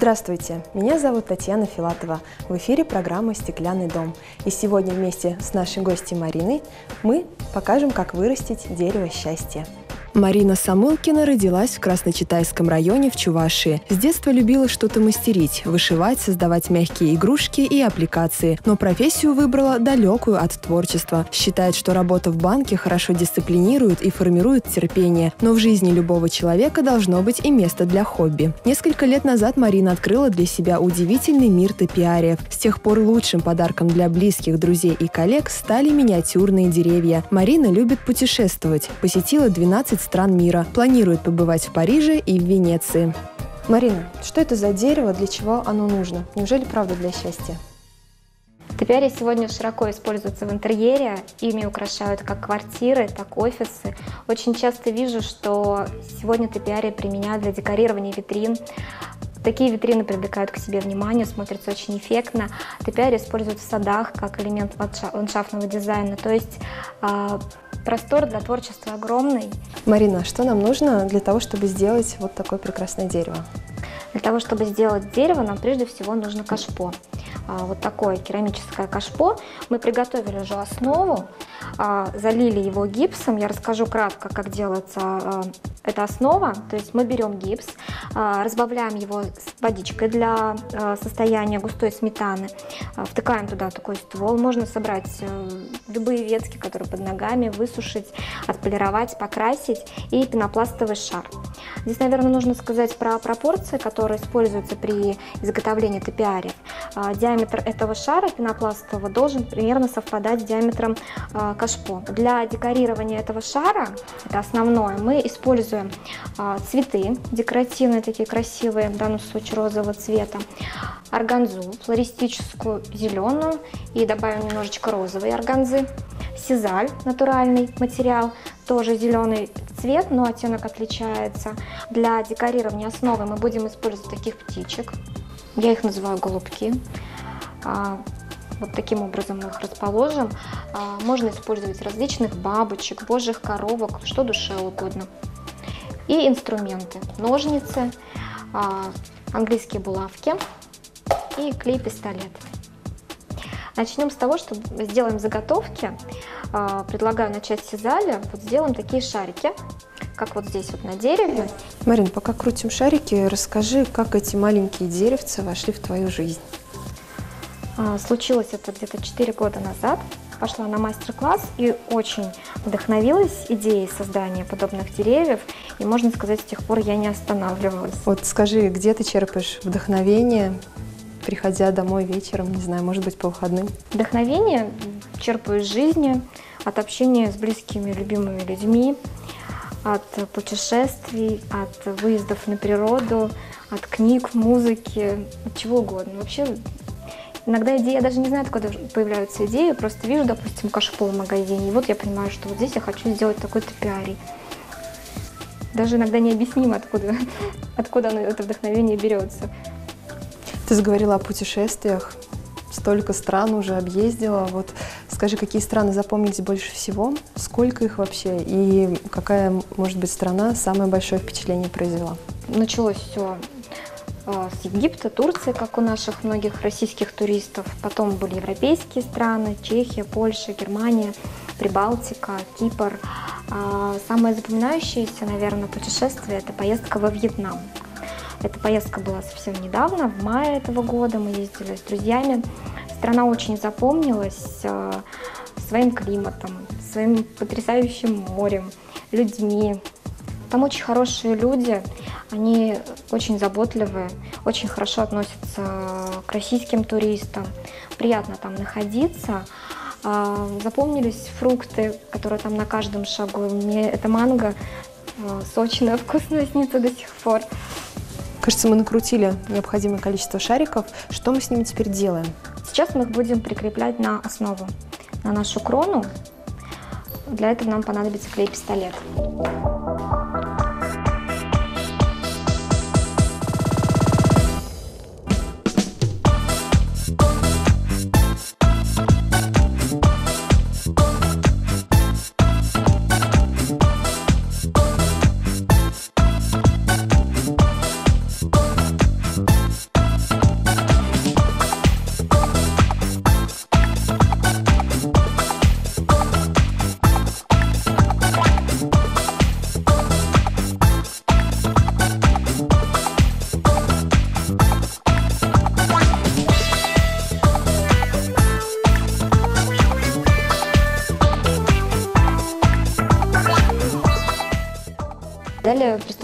Здравствуйте, меня зовут Татьяна Филатова. В эфире программа «Стеклянный дом». И сегодня вместе с нашей гостьей Мариной мы покажем, как вырастить дерево счастья. Марина Самылкина родилась в Красночитайском районе в Чувашии. С детства любила что-то мастерить, вышивать, создавать мягкие игрушки и аппликации. Но профессию выбрала далекую от творчества. Считает, что работа в банке хорошо дисциплинирует и формирует терпение. Но в жизни любого человека должно быть и место для хобби. Несколько лет назад Марина открыла для себя удивительный мир топиариев. С тех пор лучшим подарком для близких, друзей и коллег стали миниатюрные деревья. Марина любит путешествовать. Посетила 12 стран мира. Планирует побывать в Париже и в Венеции. Марина, что это за дерево, для чего оно нужно? Неужели правда для счастья? Топиарии сегодня широко используются в интерьере. Ими украшают как квартиры, так и офисы. Очень часто вижу, что сегодня топиарии применяют для декорирования витрин. Такие витрины привлекают к себе внимание, смотрятся очень эффектно. Топиарии используют в садах как элемент ландшафтного дизайна. То есть простор для творчества огромный. Марина, что нам нужно для того, чтобы сделать вот такое прекрасное дерево? Для того, чтобы сделать дерево, нам прежде всего нужно кашпо. Вот такое керамическое кашпо. Мы приготовили уже основу, залили его гипсом. Я расскажу кратко, как делается эта основа. То есть мы берем гипс, разбавляем его с водичкой для состояния густой сметаны, втыкаем туда такой ствол. Можно собрать любые ветки, которые под ногами, высушить, отполировать, покрасить и пенопластовый шар. Здесь, наверное, нужно сказать про пропорции, которые используются при изготовлении топиариев. Диаметр этого шара пенопластового должен примерно совпадать с диаметром кашпо. Для декорирования этого шара, это основное, мы используем цветы декоративные, такие красивые, в данном случае розового цвета, органзу флористическую, зеленую, и добавим немножечко розовой органзы, сизаль, натуральный материал, тоже зеленый цвет, но оттенок отличается. Для декорирования основы мы будем использовать таких птичек. Я их называю голубки. Вот таким образом мы их расположим. Можно использовать различных бабочек, божьих коровок, что душе угодно. И инструменты. Ножницы, английские булавки и клей-пистолет. Начнем с того, что сделаем заготовки. Предлагаю начать с сизали. Вот сделаем такие шарики, как вот здесь вот на дереве. Марин, пока крутим шарики, расскажи, как эти маленькие деревца вошли в твою жизнь. Случилось это где-то 4 года назад. Пошла на мастер-класс и очень вдохновилась идеей создания подобных деревьев. И, можно сказать, с тех пор я не останавливалась. Вот скажи, где ты черпаешь вдохновение, приходя домой вечером, не знаю, может быть, по выходным? Вдохновение черпаю из жизни, от общения с близкими, любимыми людьми, от путешествий, от выездов на природу, от книг, музыки, от чего угодно. Вообще, иногда идеи, я даже не знаю, откуда появляются идеи, просто вижу, допустим, кашпо в магазине, и вот я понимаю, что вот здесь я хочу сделать такой топиарий. Даже иногда необъяснимо, откуда это вдохновение берется. Ты заговорила о путешествиях, столько стран уже объездила. Вот скажи, какие страны запомнились больше всего, сколько их вообще, и какая, может быть, страна самое большое впечатление произвела? Началось все с Египта, Турции, как у наших многих российских туристов. Потом были европейские страны, Чехия, Польша, Германия, Прибалтика, Кипр. Самое запоминающееся, наверное, путешествие – это поездка во Вьетнам. Эта поездка была совсем недавно, в мае этого года. Мы ездили с друзьями. Страна очень запомнилась своим климатом, своим потрясающим морем, людьми. Там очень хорошие люди, они очень заботливые, очень хорошо относятся к российским туристам. Приятно там находиться. Запомнились фрукты, которые там на каждом шагу. Мне это манго сочное, вкусное снится до сих пор. Кажется, мы накрутили необходимое количество шариков. Что мы с ними теперь делаем? Сейчас мы их будем прикреплять на основу, на нашу крону. Для этого нам понадобится клей-пистолет.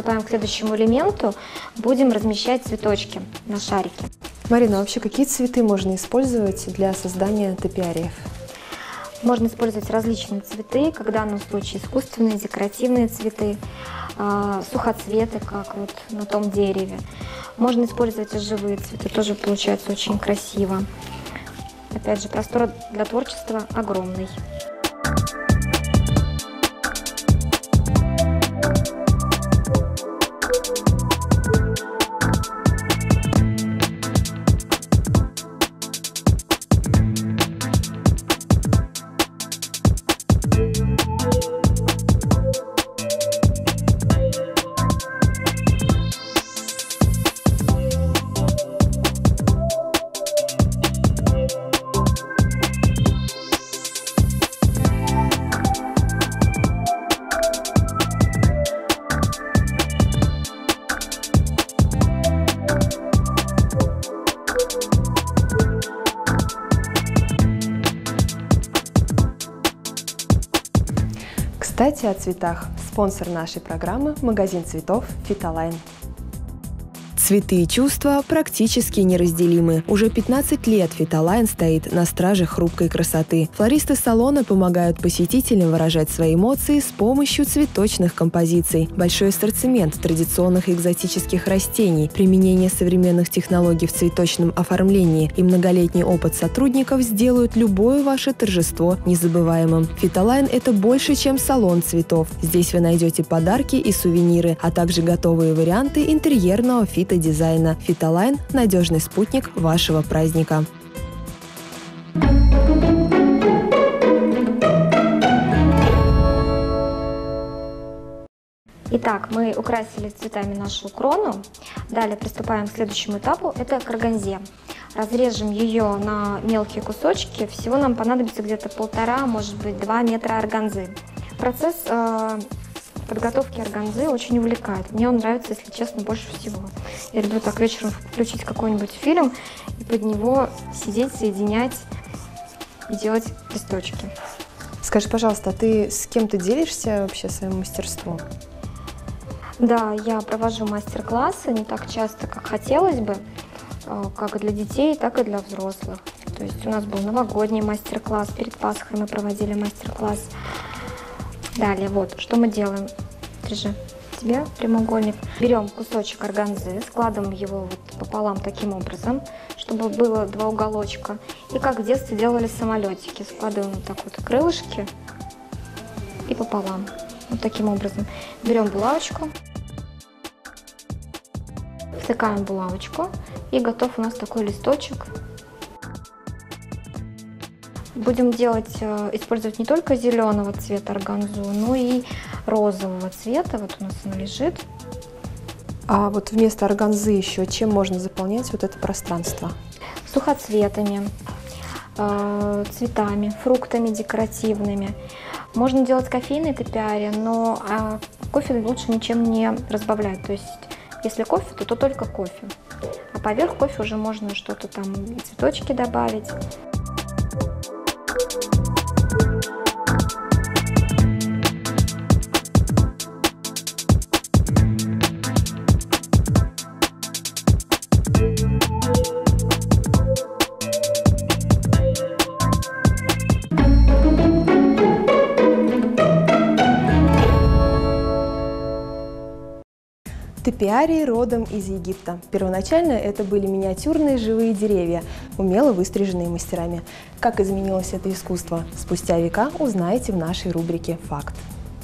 приступаем к следующему элементу. Будем размещать цветочки на шарике. Марина, а вообще какие цветы можно использовать для создания топиариев? Можно использовать различные цветы, как в данном случае искусственные, декоративные цветы, сухоцветы, как вот на том дереве. Можно использовать и живые цветы, тоже получается очень красиво. Опять же, простор для творчества огромный. Кстати, о цветах. Спонсор нашей программы – магазин цветов «Фитолайн». Цветы и чувства практически неразделимы. Уже 15 лет «Фитолайн» стоит на страже хрупкой красоты. Флористы салона помогают посетителям выражать свои эмоции с помощью цветочных композиций. Большой ассортимент традиционных и экзотических растений, применение современных технологий в цветочном оформлении и многолетний опыт сотрудников сделают любое ваше торжество незабываемым. «Фитолайн» – это больше, чем салон цветов. Здесь вы найдете подарки и сувениры, а также готовые варианты интерьерного фитодизайна. «Фитолайн» – надежный спутник вашего праздника. Итак, мы украсили цветами нашу крону. Далее приступаем к следующему этапу – это к органзе. Разрежем ее на мелкие кусочки. Всего нам понадобится где-то 1,5, может быть, 2 метра органзы. Процесс подготовки органзы очень увлекает. Мне он нравится, если честно, больше всего. Я люблю так вечером включить какой-нибудь фильм и под него сидеть, соединять и делать листочки. Скажи, пожалуйста, а ты с кем-то делишься вообще своим мастерством? Да, я провожу мастер-классы не так часто, как хотелось бы, как для детей, так и для взрослых. То есть у нас был новогодний мастер-класс, перед Пасхой мы проводили мастер-класс. Далее, вот, что мы делаем. Держи тебе прямоугольник. Берем кусочек органзы, складываем его вот пополам таким образом, чтобы было 2 уголочка. И как в детстве делали самолетики. Складываем вот так вот крылышки и пополам. Вот таким образом. Берем булавочку, втыкаем булавочку, и готов у нас такой листочек. Будем использовать не только зеленого цвета органзу, но и розового цвета. Вот у нас она лежит. А вот вместо органзы еще чем можно заполнять вот это пространство? Сухоцветами, цветами, фруктами декоративными. Можно делать кофейный топиарий, но кофе лучше ничем не разбавлять. То есть, если кофе, то только кофе. А поверх кофе уже можно что-то там, цветочки добавить. Топиарии родом из Египта. Первоначально это были миниатюрные живые деревья, умело выстриженные мастерами. Как изменилось это искусство? Спустя века узнаете в нашей рубрике «Факт».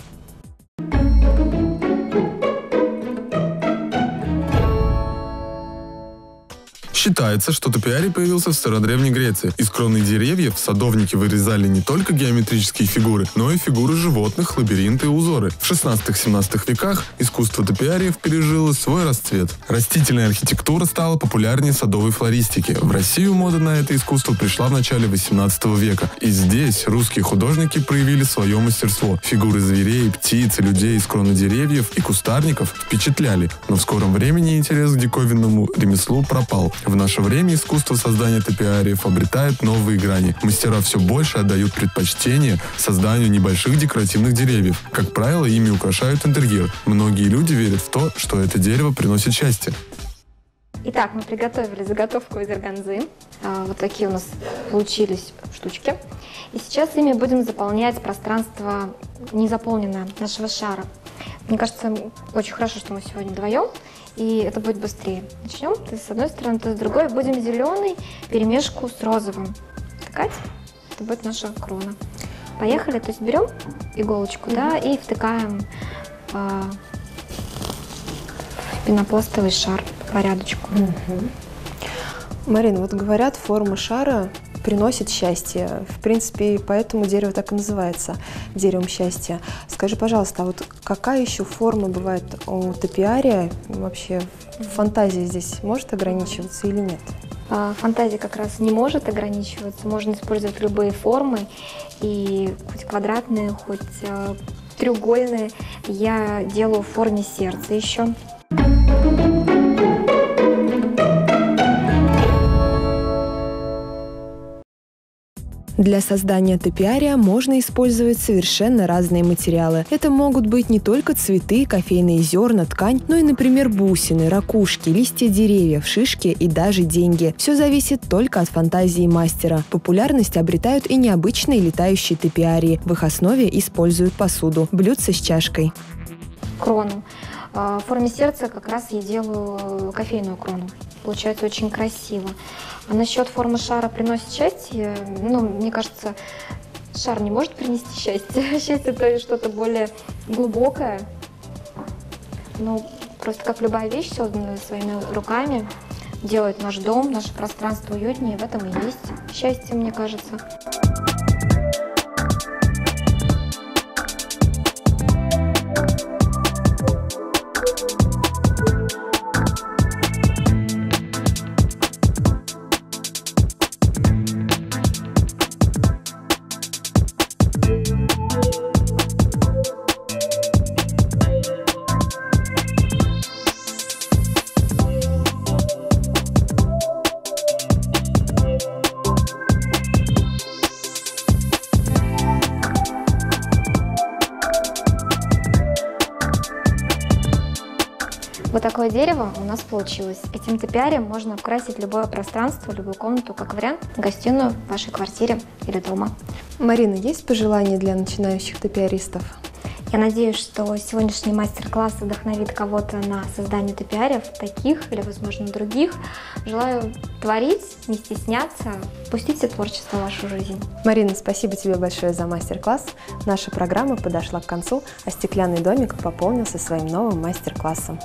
Считается, что топиарий появился в стародревней Греции. Из кроны деревьев садовники вырезали не только геометрические фигуры, но и фигуры животных, лабиринты и узоры. В 16-17 веках искусство топиариев пережило свой расцвет. Растительная архитектура стала популярнее садовой флористики. В Россию мода на это искусство пришла в начале 18 века. И здесь русские художники проявили свое мастерство. Фигуры зверей, птиц и людей из кроны деревьев и кустарников впечатляли, но в скором времени интерес к диковинному ремеслу пропал. В наше время искусство создания топиариев обретает новые грани. Мастера все больше отдают предпочтение созданию небольших декоративных деревьев. Как правило, ими украшают интерьер. Многие люди верят в то, что это дерево приносит счастье. Итак, мы приготовили заготовку из органзы. Вот такие у нас получились штучки. И сейчас ими будем заполнять пространство незаполненное нашего шара. Мне кажется, очень хорошо, что мы сегодня вдвоем, и это будет быстрее. Начнем ты с одной стороны, ты с другой. Будем зеленый перемешку с розовым втыкать. Это будет наша крона. Поехали. То есть берем иголочку, да, и втыкаем в пенопластовый шар по порядочку. Марина, вот говорят, форма шара приносит счастье. В принципе, поэтому дерево так и называется – деревом счастья. Скажи, пожалуйста, а вот какая еще форма бывает у топиария? Вообще фантазия здесь может ограничиваться или нет? Фантазия как раз не может ограничиваться. Можно использовать любые формы, и хоть квадратные, хоть треугольные. Я делаю в форме сердца еще. Для создания топиария можно использовать совершенно разные материалы. Это могут быть не только цветы, кофейные зерна, ткань, но и, например, бусины, ракушки, листья деревьев, шишки и даже деньги. Все зависит только от фантазии мастера. Популярность обретают и необычные летающие топиарии. В их основе используют посуду, блюдце с чашкой. Крону. В форме сердца как раз я делаю кофейную крону. Получается очень красиво. А насчет формы шара приносит счастье, мне кажется, шар не может принести счастье. Счастье – это что-то более глубокое. Просто как любая вещь, созданная своими руками, делает наш дом, наше пространство уютнее. В этом и есть счастье, мне кажется. Вот такое дерево у нас получилось. Этим топиарием можно украсить любое пространство, любую комнату, как вариант, гостиную в вашей квартире или дома. Марина, есть пожелания для начинающих топиаристов? Я надеюсь, что сегодняшний мастер-класс вдохновит кого-то на создание топиариев, таких или, возможно, других. Желаю творить, не стесняться, пустите творчество в вашу жизнь. Марина, спасибо тебе большое за мастер-класс. Наша программа подошла к концу, а стеклянный домик пополнился своим новым мастер-классом.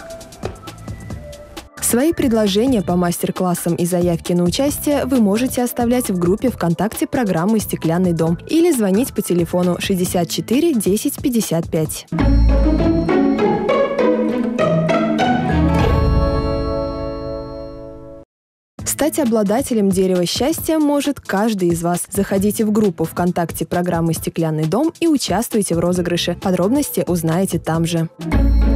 Свои предложения по мастер-классам и заявки на участие вы можете оставлять в группе ВКонтакте программы «Стеклянный дом» или звонить по телефону 64 10 55. Стать обладателем дерева счастья может каждый из вас. Заходите в группу ВКонтакте программы «Стеклянный дом» и участвуйте в розыгрыше. Подробности узнаете там же.